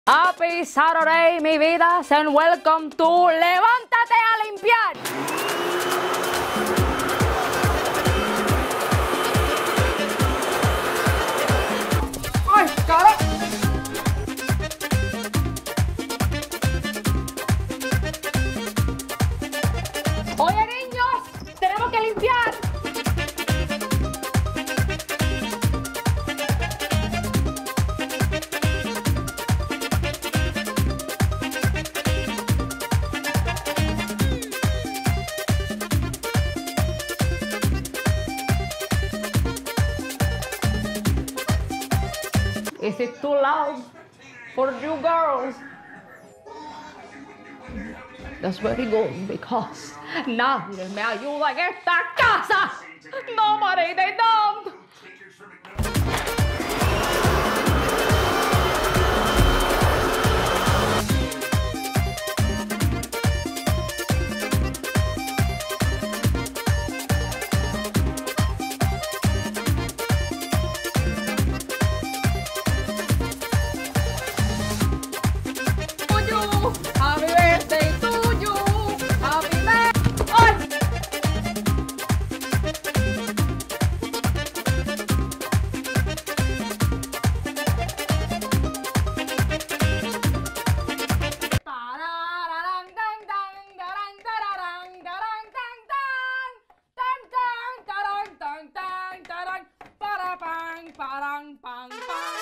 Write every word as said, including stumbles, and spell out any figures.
Happy Saturday, mi vida, and welcome to Levántate a limpiar. ¡Ay, cara! Oye, niños, tenemos que limpiar. Is it too loud for you girls? That's very good because nadie me ayuda en esta casa. Nobody, they don't. Happy birthday to you. Happy birthday. ¡Ay! Parang, pang, pang.